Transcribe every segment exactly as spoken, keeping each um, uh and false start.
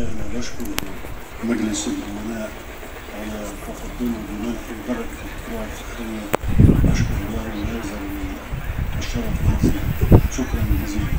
أنا بشكر مجلس الأمناء على تفضله بمنح درجة الدكتوراه الفخرية. أشكر الله هذا الشرف العظيم، شكرا جزيلا.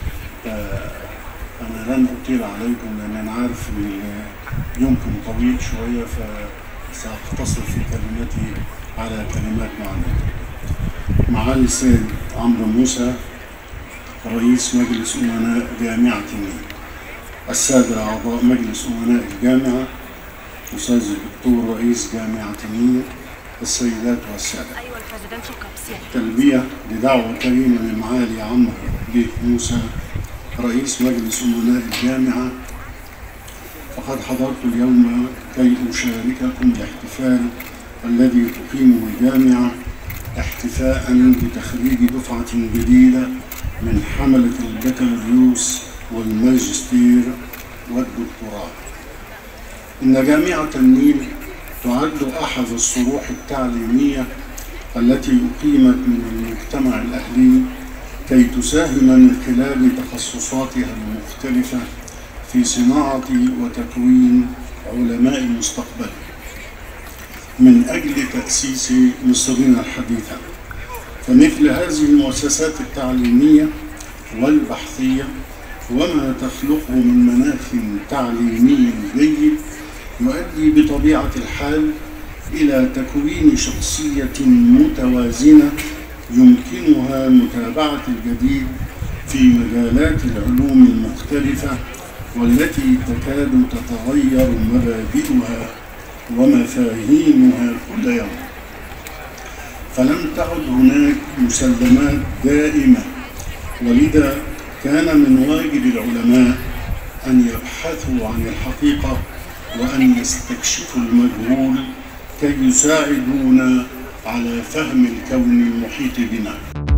أنا لن أطيل عليكم لأن أنا عارف إن يمكن طويل شوية، فسأقتصر في كلمتي على كلمات معينة. معالي السيد عمرو موسى رئيس مجلس أمناء جامعة النيل، السادة أعضاء مجلس أمناء الجامعة، أستاذ الدكتور رئيس جامعة النيل، السيدات والسادة. تلبية لدعوة كريمة من معالي عمرو بيه موسى رئيس مجلس أمناء الجامعة، فقد حضرت اليوم كي أشارككم الاحتفال الذي تقيمه الجامعة، احتفاء بتخريج دفعة جديدة من حملة البكالوريوس والماجستير والدكتوراه. إن جامعة النيل تعد أحد الصروح التعليمية التي أقيمت من المجتمع الأهلي كي تساهم من خلال تخصصاتها المختلفة في صناعة وتكوين علماء المستقبل من أجل تأسيس مصرنا الحديثة. فمثل هذه المؤسسات التعليمية والبحثية وما تخلقه من مناخ تعليمي جيد يؤدي بطبيعة الحال إلى تكوين شخصية متوازنة يمكنها متابعة الجديد في مجالات العلوم المختلفة والتي تكاد تتغير مبادئها ومفاهيمها كل يوم. فلم تعد هناك مسلمات دائمة، ولذا كان من واجب العلماء أن يبحثوا عن الحقيقة وأن يستكشفوا المجهول كي يساعدونا على فهم الكون المحيط بنا.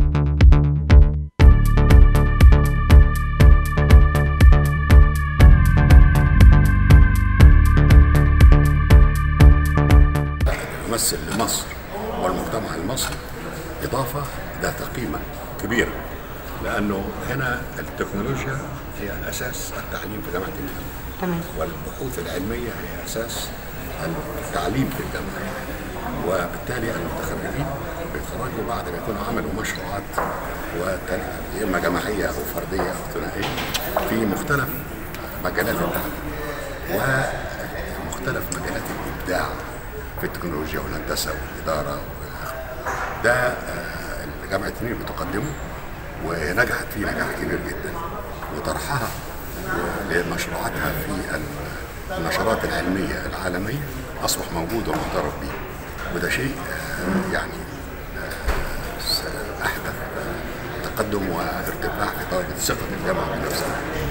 يمثل لمصر والمجتمع المصري إضافة ذات قيمة كبيرة، لأنه هنا التكنولوجيا هي أساس التعليم في جامعة النيل. تمام. والبحوث العلمية هي أساس التعليم في الجامعة، وبالتالي المتخرجين بيتخرجوا بعد ما يكونوا عملوا مشروعات يا إما جماعية أو فردية أو ثنائية في مختلف مجالات التعليم ومختلف مجالات الإبداع في التكنولوجيا والهندسة والإدارة والآخر. ده جامعة النيل بتقدمه ونجحت فيه نجاح كبير جدا، وطرحها لمشروعاتها في النشرات العلمية العالمية أصبح موجود ومعترف به، وده شيء يعني أحدث تقدم وارتفاع في درجة ثقة الجامعة بنفسها.